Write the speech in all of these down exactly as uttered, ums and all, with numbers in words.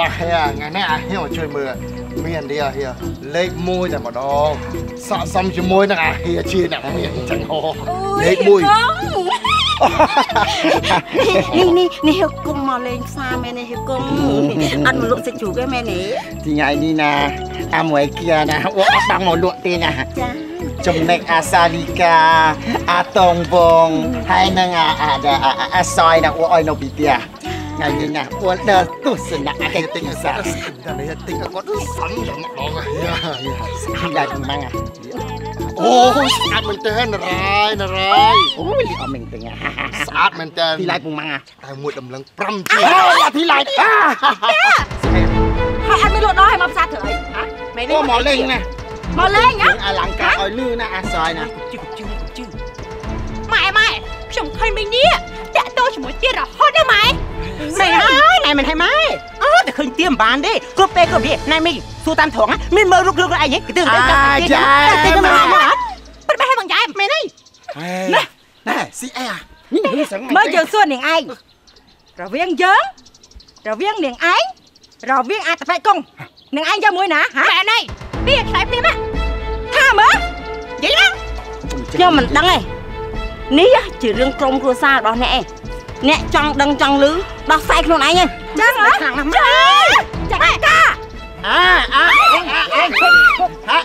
เฮียงานนี้เฮียมาช่วยมือมีอันเดียวเฮียเล็กมวยแต่มาดองสะสมชั่วโมงนะเฮียชื่อหนักมีจังโหเล็กมวยนี่นี่นี่เฮียกุ้งมาเล่นซาแม่เนี่ยเฮียกุ้งอันมันลุกเสจูก็แม่เนี่ยที่ไงนี่นะอามวยเกียนะว่าบางหมดลุกตีนะจมเน็กอาซาลิกาอาตงบงให้นางอาดาอาซอยนะว่าอ้อยนบิเตียไงนี่นะว่าเดินตุสนะอะไรติงสาแต่เนี่ยติงก็สั่นอย่างน้องเฮียเฮียใหญ่มั้งอ่ะโอ้สะอาดมันเต้นนะไรนะไรโอ้ยเอาเมงเป็นไงสะอาดมันเต้นที่ไรปุ่งมังอ่ะแต่หมดกำลังปล้ำจีที่ไรให้อันไม่หลุดน้อยให้มาซาเถอะไม่ได้หมอเล่งไงหมอเล่งนะอลังการอ้อยลื้อนะอาซอยนะจืดจืดจืดไม่ไม่ฉันเคยไม่เนี่ยแต่โตฉันไม่เตี้ยหรอฮอดได้ไหมไม่ให้นายมันให้ไหมเออแต่เคยเตรียมบานดิกรุ๊ปเป้กรุ๊ปพี่นายไม่สู้ตามถ่วงอ่ะมีมือลุกลุกอะไรอย่างเงี้ยตื่นเต้นใช่ตื่นเต้นมาหรอเป็นไปให้บางใจไม่ได้นะนะสิเอ้ยเมื่อเจอส่วนหนึ่งไอ้เราเวียงเยิ้งเราเวียงหนึ่งไอ้เราเวียงอาตะไปกงหนึ่งไอ้เจ้ามวยนะฮะแม่นี่เบี้ยใส่เบี้ยมั้ยท่ามั้ยvậy đó nhưng mình đăng này ní chỉ riêng trong cua xa đó nè nè trong đăng trong lứ đó sai luôn anh nha chắc hả chắc hả ca à à anh hả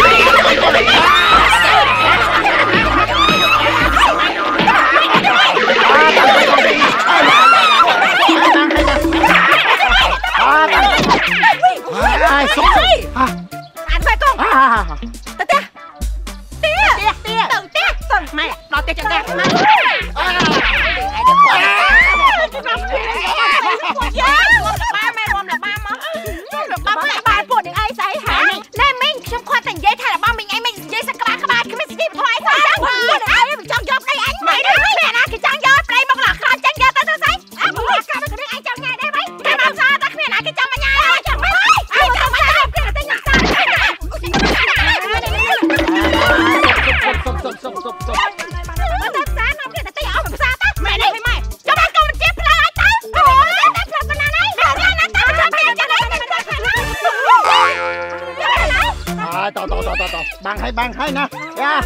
ai sống anh phải con tía tía tía tía từng tía từng mày đòi tía cho tía mày ba mày gồm là ba má ba má ba phụ những ai xảy hả nên mình trong khoa thành giấy thay là ba mình anh mình giấy sắc các bạn các bạn cái mình gì thôi thôi ai mình chọn job đây anh mày đi mẹ nè cái chọn job đây một là khai chọn job tao tao thấy à một là cái mình anh chọn ngày đây mấy cái làm sao tao mẹ nè cái chọn mà nhà chọn mấy ai chọn mấy cái cái tên nhận sao sụp sụp sụp sụp sụp mày đi mày cho ba con mình chép lại anh tao ủa tao tao con nào đấy nè nè tao tao tao cho đấy mày tao phải nói à tao tao tao tao tao bằng hay bằng hay nè ya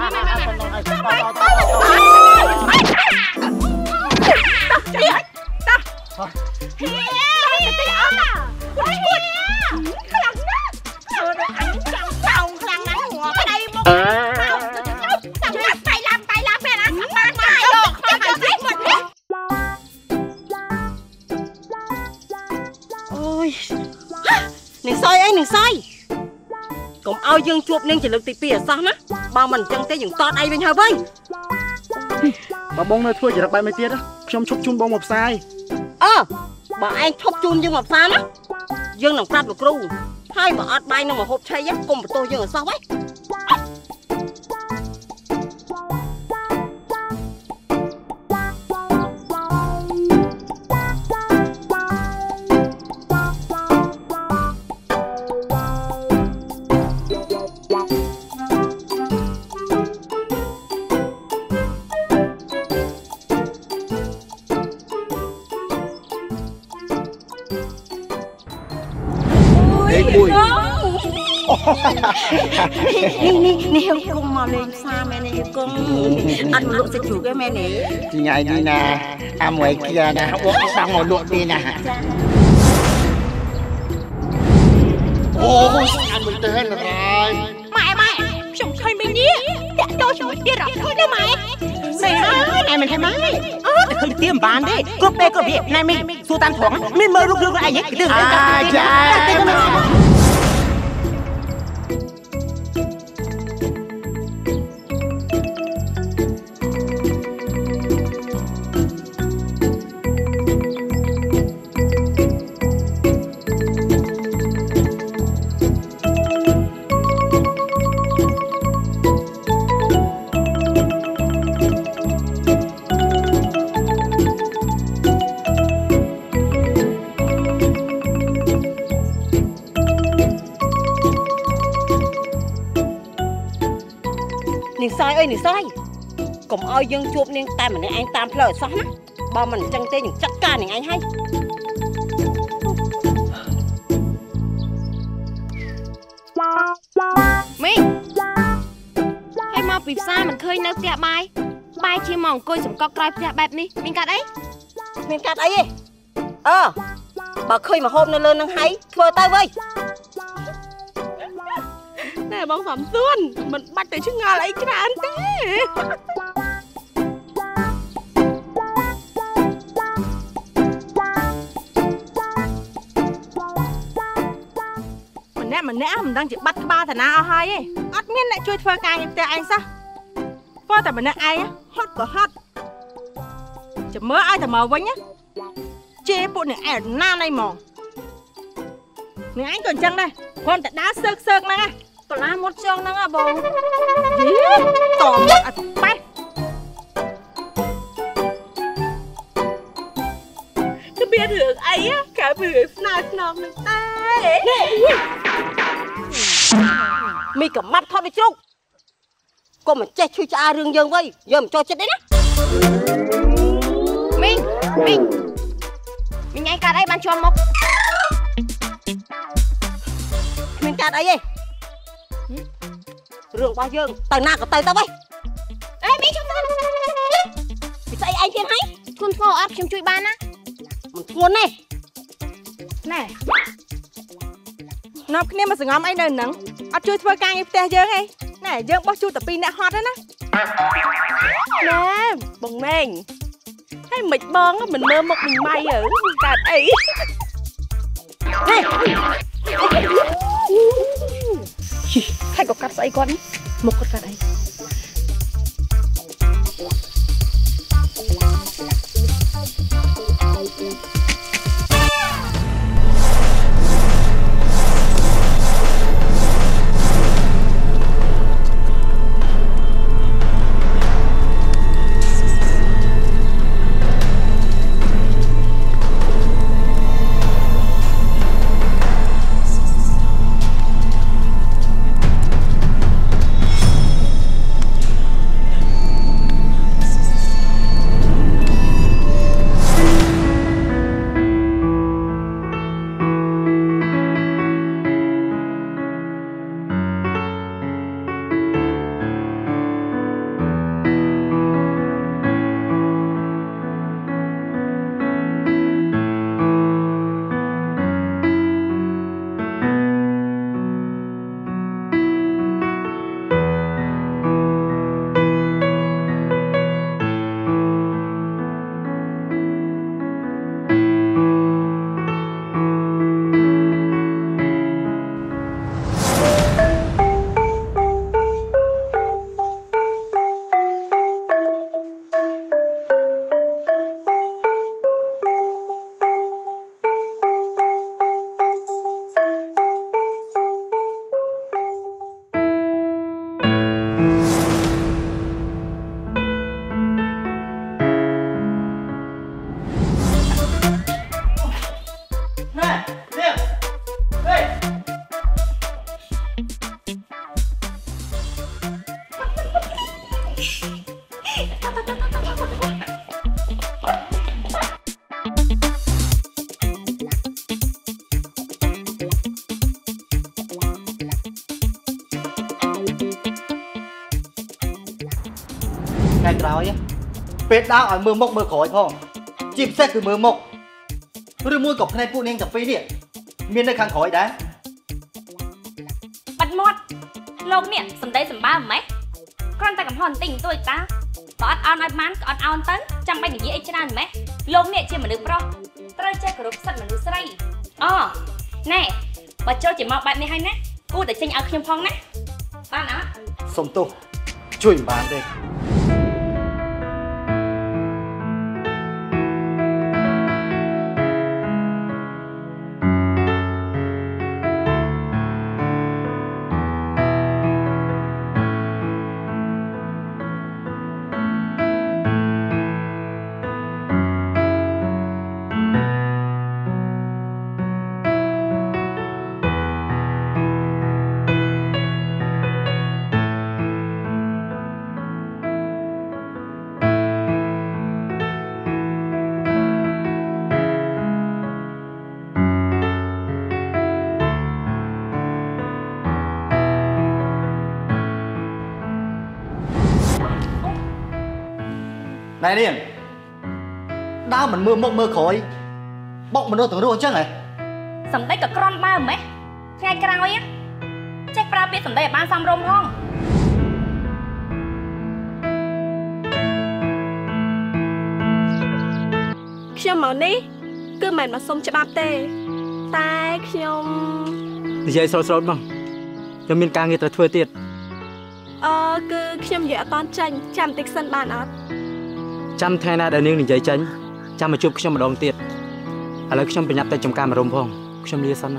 Nè soi ấy, nè soi cũng ao dương chuột nên chỉ lực tì pì ở sao á bao mình chân tới những to đây bên hơi với bà bông này thua chỉ được bài mấy tiết á trong chúc chun bông một sai ờ bà anh chúc chun dương một sao á dương nằm phát vào kêu hai bà ọt bay nằm mà hộp chay á cùng một tô dương ở sau ấyนี่นี่นี่เฮียกุ้งมาเล่นซาแม่เนี่ยเฮียกุ้งอันมันลุกเสจูก็แม่เนี่ยที่ไงนี่นะอามวยเกียนะว่าบางหมดลุกตีนะโอ้สะอาดมันเต้นนะไรไม่ไม่ฉันเคยไม่เนี่ยแต่โตฉันไม่เตี้ยหรอกเขาได้ไหมไม่ให้นายมันให้ไหมเออแต่เคยเตรียมบานดิกรุ๊ปเป้กรุ๊ปพี่นายไม่สู้ตามถ่วงมีมือลุกลุกอะไรอย่างเงี้ยตื่นเต้นใช่ Nè soi ơi nè soi cũng ao dương chuột nên tay mình anh tam phở xóa bao mình chân tê những chắc ca này anh hay ពីផ្សារមិនឃើញនៅផ្ទះបាយបាយជាមកអង្គុយសំកក់ក្រោយផ្ទះបែបនេះមានកាត់អីមានកាត់អីទេអឺបើឃើញមកហូបនៅលើនឹងហើយធ្វើទៅវិញណែបងសំសួនមិនបាច់ទៅឆ្ងល់អីច្រើនទេម្នាក់ម្នាក់មិនដឹងជាបាត់ក្បាលតាណាអស់ហើយទេអត់មានអ្នកជួយធ្វើការងារផ្ទះឯងសោះព្រោះតែម្នាក់ឯងហត់ក៏ហត់ចាំមើលឲ្យតែមកវិញជេរពួកអ្នកឯងណាណៃហ្មងអ្នកឯងក៏អញ្ចឹងដែរគ្រាន់តែដើរសើកសើកហ្នឹងកន្លះមុតចងហ្នឹងហ៎បងយីតមុតអត់បែបគឺមានរឿងអីក្រៅពីរឿងស្នើស្នងនឹងតែមីកំមាត់ថតដូចជ្រូកកុំមកចេះឈឺឆ្អារឿងយើងវិញយើងមិនចូលចិត្តទេណាមីងមីងមីងឯងកាត់អីបានជាប់មុខមានកាត់អីទេរឿងរបស់យើងទៅណាក៏ទៅទៅវិញអេមីងជុំទៅពីស្អីឯងទៀតហើយធ្ងន់ធ្ងរអត់ខ្ញុំជួយបានណាមិនធ្ងន់ទេណែនាំគ្នាមកសង្ងំអីនៅហ្នឹងអត់ជួយធ្វើការងារផ្ទះយើងទេណែយើងបោះជួតតែពីរអ្នកហត់ហ្នឹងណាណែបងម៉េងហើយមិនបងមិនមើលមុខមិនម៉ៃអើកើតអីហើយក៏កាត់ស្អីគាត់មុខគាត់កាត់អីថ្ងៃក្រោយពេលដើរឲ្យមើលមុខមើលក្រោយផងជាពិសេសគឺមើលមុខឬមួយក៏ភ្នែកពួកនាងទាំងពីរនេះមាននៅខាងក្រោយដែរបាត់មាត់លោកនេះសំដីសម្បើមម៉េះគ្រាន់តែកំហុសបន្តិចបន្តួចតាបើអត់អន់ឲ្យបានក៏អត់អន់ទៅចាំបាច់និយាយអីច្រើនម៉េះលោកនេះជាមនុស្សប្រុសត្រូវចេះគោរពសិទ្ធិមនុស្សស្រីអូណែបើចូលជាមកបែបនេះហើយណាគួរតែចេញឲ្យខ្ញុំផងណាបានអត់សុំទោសជួយមិនបានទេ này đi đau mình mưa mốc mưa khói bọc mình đâu tưởng đâu chứ này sầm đấy cả con ba mấy ngay cái răng ấy chắc pra biết sầm đấy ban xăm rôm không khi mà ní cứ mày mà xông cho ba tê tai khi vậy sôi sôi bằng cho mình càng người ta thua tiền ờ cứ khi mà toàn tranh chăm tích sân bàn ớt chăm thay na đời niên mình dậy tránh chăm mà chụp khi mà đòn tiền à lấy khi mà nhập tay trong cam mà rôm phong khi mà đi sân này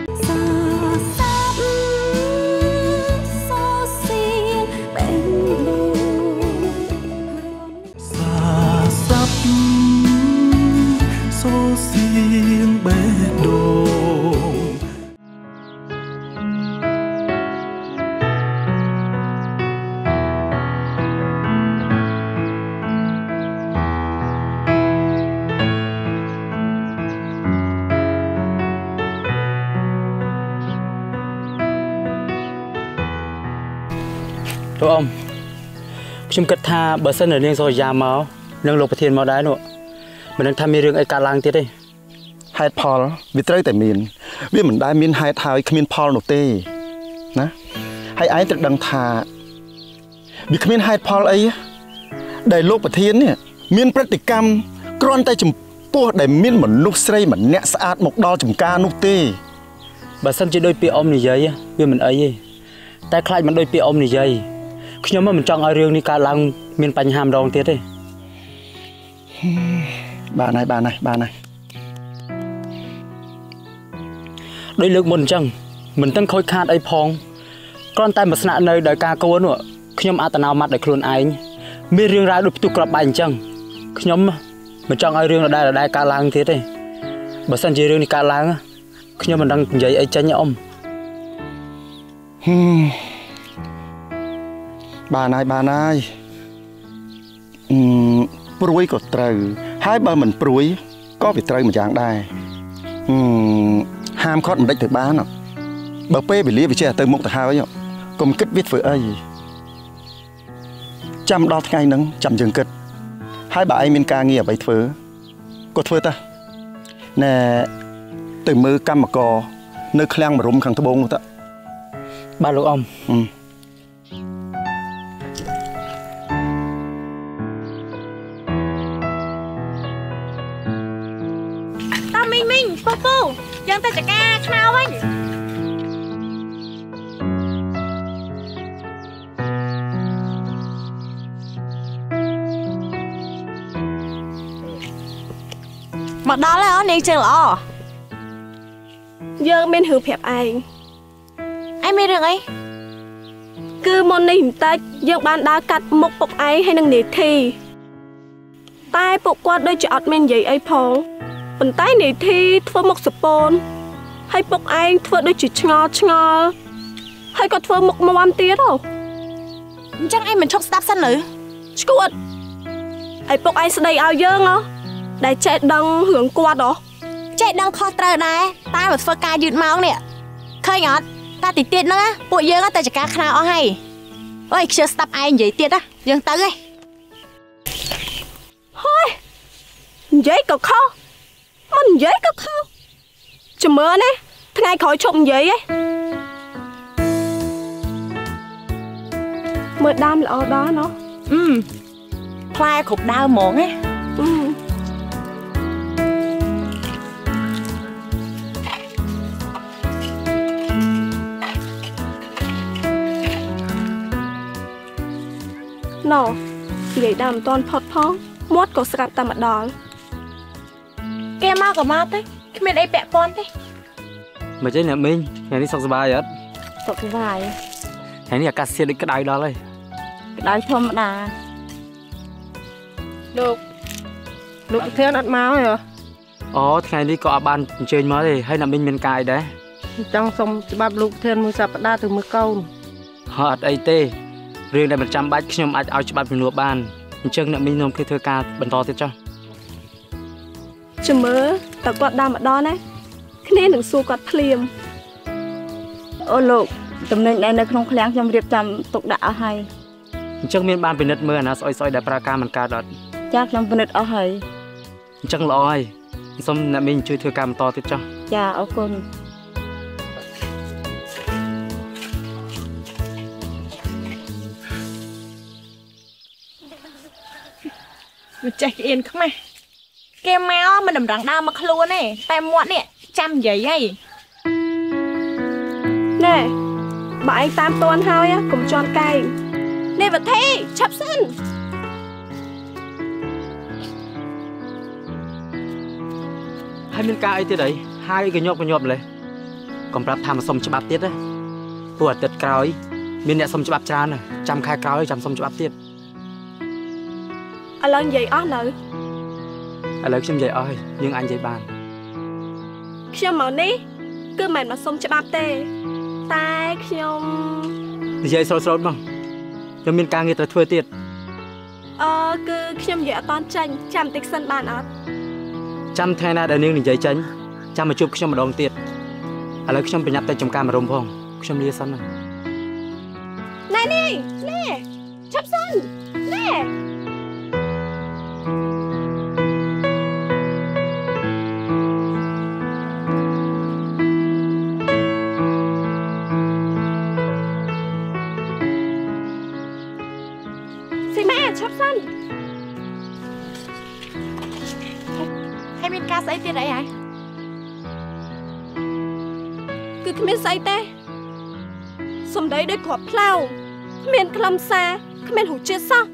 riêng bé đồ Thưa ông, chúng kết tha bờ sân ở riêng rồi già máu, nâng lục thiên máu đá nữa, mình đang tham mi riêng ai cả lang tiết đi. hai Paul វាត្រូវតែមានវាមិនដែលមានហេតុហើយគ្មានផលនោះទេណាហើយឯងត្រូវដឹងថាវាគ្មានហេតុផលអីដែលលោកប្រធាននេះមានប្រតិកម្មគ្រាន់តែចំពោះដែលមានមនុស្សស្រីម្នាក់ស្អាតមកដល់ចំការនោះទេបើសិនជាដូចពីអ៊ំនិយាយវាមិនអីទេតែខ្លាចមិនដូចពីអ៊ំនិយាយខ្ញុំមិនចង់ឲ្យរឿងនេះកើតឡើងមានបញ្ហាម្ដងទៀតទេបានហើយបានហើយបានហើយដោយលើកមុនអញ្ចឹងមិនទាំងខូចខាតអីផងគ្រាន់តែមកស្នាក់នៅដោយការកូននោះខ្ញុំអត្តនោម័តដោយខ្លួនឯងមានរឿងរ៉ាវដូចផ្ទុះក្របបែកអញ្ចឹងខ្ញុំមិនចង់ឲ្យរឿងដដែលដដែលកើតឡើងទៀតទេបើសិនជារឿងនេះកើតឡើងខ្ញុំមិនដឹងនិយាយអីចេញទេអ៊ំបានហើយបានហើយព្រួយក៏ត្រូវហើយបើមិនព្រួយក៏វាត្រូវមួយយ៉ាងដែរហាមខត់មិនដេចទៅបានបើពេលវេលាវាចេះទៅមុខទៅហើយកុំគិតវាធ្វើអីចាំដល់ថ្ងៃហ្នឹងចាំយើងគិតហើយបើឯងមានការងារអ្វីធ្វើក៏ធ្វើទៅណែទៅមើលកម្មករនៅឃ្លាំងមរុំខាងត្បូងនោះតើបាទលោកអ៊ំពូពូយើងទៅចកាខ្នោវិញមកដល់ហើយនាងជើងល្អយើងមានរឿងប្រាប់ឯងឯងមានរឿងអីគឺមុននេះបន្តិចយើងបានដើរកាត់មុខពុកឯងហើយនឹងនាធីតែពួកគាត់ដូចជាអត់មាននិយាយអីផងប៉ុន្តែនាធីធ្វើមុខសពូនហើយពុកឯងធ្វើដូចជាឆ្ងល់ឆ្ងល់ហើយក៏ធ្វើមុខមាំទៀតហ៎អញ្ចឹងឯងមិនឈប់ស្ដាប់សិនឬឈួតហើយពុកឯងស្ដីឲ្យយើងហ៎ដែលចេះដឹងរឿងគាត់ហ៎ចេះដឹងខុសត្រូវដែរតែមកធ្វើការយឺតម៉ោងនេះឃើញអត់តែតិចទៀតហ្នឹងពួកយើងទៅចកាខ្នោអស់ហើយអើយខ្ជិលស្ដាប់ឯងនិយាយទៀតណាយើងទៅហ៎ហើយនិយាយក៏ខុសមិននិយាយក៏ខុសចាំមើលណាថ្ងៃក្រោយឈប់និយាយឯងមើលដើមល្អដល់ណោះអឺផ្លែគ្រប់ដើមហ្មងណាអឺណោនិយាយដើមមិនតាន់ផុតផងមាត់ក៏ស្រាប់តែម្ដងគេមកក៏មកទេគ្មានអីពាក់ព័ន្ធទេមិនចេះអ្នកមីងថ្ងៃនេះសុខសប្បាយអត់សុខសប្បាយថ្ងៃនេះអាកាសធាតុដូចក្តៅដល់ហើយក្តៅធម្មតាលោកលោកប្រធានអត់មកទេអូថ្ងៃនេះក៏អត់បានអញ្ជើញមកទេហើយអ្នកមីងមានការអីដែរចង់សុំច្បាប់លោកប្រធានមួយសប្តាហ៍ទៅមើលកូនហត់អត់អីទេរឿងដែលមិនចាំបាច់ខ្ញុំអាចឲ្យច្បាប់ជំនួសបានអញ្ចឹងអ្នកមីងនាំគ្នាធ្វើការបន្តទៀតចុះចាំមើលតើគាត់ដើរម្ដងណាគ្នានឹងសួរគាត់ភ្លាមអូលោកតំណែងដែលនៅក្នុងឃ្លាំងខ្ញុំរៀបចំទុកដាក់អស់ហើយអញ្ចឹងមានបានពិនិត្យមើលអាណាស្អុយស្អុយដែលប្រើការមិនកើតអត់មចាខ្ញុំពិនិត្យអស់ហើយអញ្ចឹងល្អហើយសូមអ្នកមីងជួយធ្វើការបន្តទៀតចុះចាអរគុណមិនចេះក្អៀនខ្មាស់គេមកមិនតម្រង់ដើមមកខ្លួនទេតែមាត់នេះចាំនិយាយហីណែបើឯងតាមតាន់ហើយកុំជន់កែងនេះវិធីឆាប់សិនហើយមានការអីទៀតអីហើយកញាប់កញាប់ម្លេះកុំប្រាប់ថាមកសុំច្បាប់ទៀតណាព្រោះអាទិត្យក្រោយមានអ្នកសុំច្បាប់ច្រើនណាស់ចាំខែក្រោយចាំសុំច្បាប់ទៀតឥឡូវនិយាយអស់នៅឥឡូវខ្ញុំនិយាយអស់ហើយយើងអាចនិយាយបានខ្ញុំមកនេះគឺមិនមកសុំច្បាប់ទេតែខ្ញុំនិយាយស្រូតស្រូតមកខ្ញុំមានការងារត្រូវធ្វើទៀតអឺគឺខ្ញុំនិយាយអត់តន់ចាញ់ចាំតិចសិនបានអត់ចាំថ្ងៃណាដែលនាងនិយាយចាញ់ចាំមកជួបខ្ញុំម្ដងទៀតឥឡូវខ្ញុំប្រញាប់ទៅចំការមរុំផងខ្ញុំលាសិនណាណែនេះណែឆាប់សិនណែឆាប់សិនហើយមានការស្អីទៀតអីហ៎គឺគ្មានស្អីទេសំដីដូចគ្រាប់ផ្លោគ្មានខ្លឹមសារគ្មានរសជាតិសោះ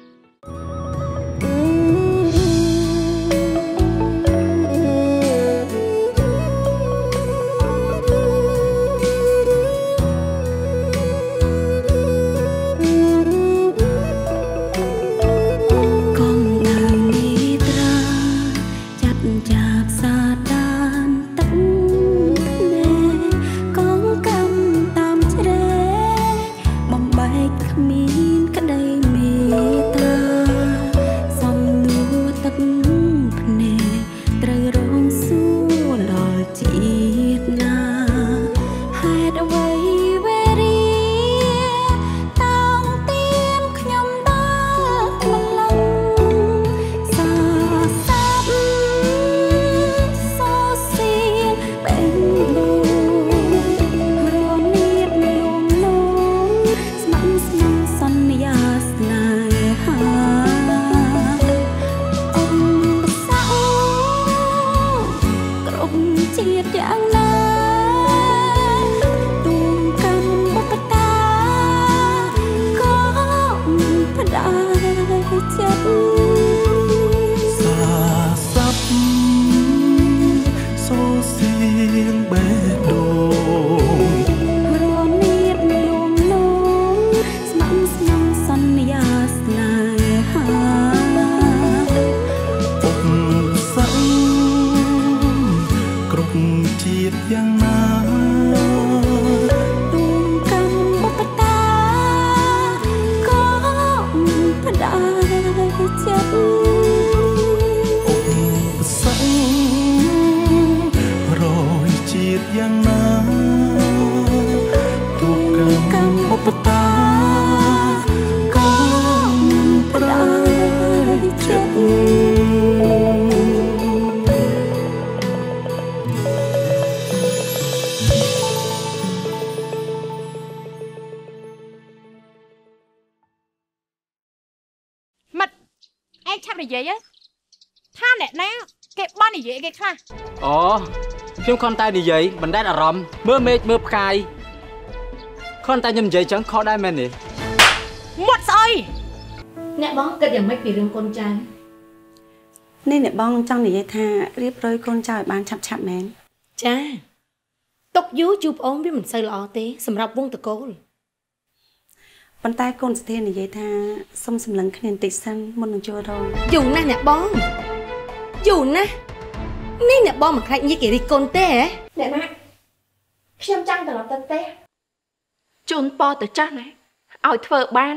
អូខ្ញុំគ្រាន់តែនិយាយបណ្ដែតអារម្មណ៍មើលមេឃមើលផ្កាយគ្រាន់តែខ្ញុំនិយាយចឹងខុសដែរមែនទេមាត់ស្អុយអ្នកបងគិតយ៉ាងម៉េចពីរឿងកូនចៅនេះអ្នកបងចង់និយាយថារៀបរយកូនចៅឲ្យបានឆាប់ឆាប់មែនចាទុកយូរជួបអូនវាមិនសូវល្អទេសម្រាប់វងតកូលប៉ុន្តែកូនស្ធាននិយាយថាសុំសម្លឹងគ្នាបន្តិចសិនមុននឹងចូលរោងយូរណាស់អ្នកបងយូរណាស់នេះអ្នកបងមិនខ្លាចញីគេរិះគន់ទេហ៎អ្នកណាខ្ញុំចង់ត្រឡប់ទៅផ្ទះជូនពរទៅចាស់ណាឲ្យធ្វើបាន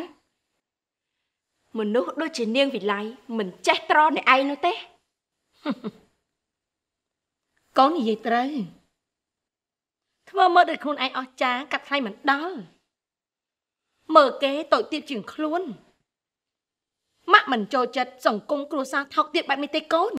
មនុស្សដូចជានាងវិឡ័យមិនចេះត្រអ្នកឯងនោះទេកូននិយាយត្រូវធ្វើមើលដូចខ្លួនឯងអស់ចាកាត់ថ្លៃមិនដល់មើលគេតូចទៀតជាងខ្លួនម៉ាក់មិនចូលចិត្តសង្គមគ្រួសារថោកទាបបែបនេះទេកូន